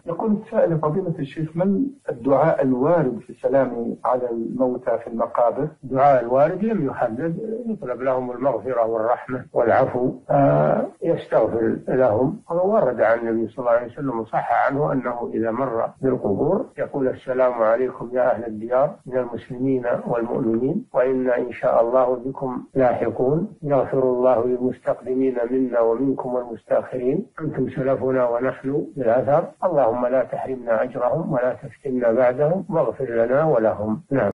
يقول سائل فضيلة الشيخ: ما الدعاء الوارد في السلام على الموتى في المقابر؟ الدعاء الوارد لم يحدد، يطلب لهم المغفرة والرحمة والعفو، يستغفر لهم. ورد عن النبي صلى الله عليه وسلم وصح عنه أنه إذا مر بالقبور يقول: السلام عليكم يا أهل الديار من المسلمين والمؤمنين، وإنا إن شاء الله بكم لاحقون، يغفر الله للمستقدمين منا ومنكم والمستأخرين، أنتم سلفنا ونحن بالأثر، اللهم لا تحرمنا أجرهم ولا تفتنا بعدهم واغفر لنا ولهم. نعم.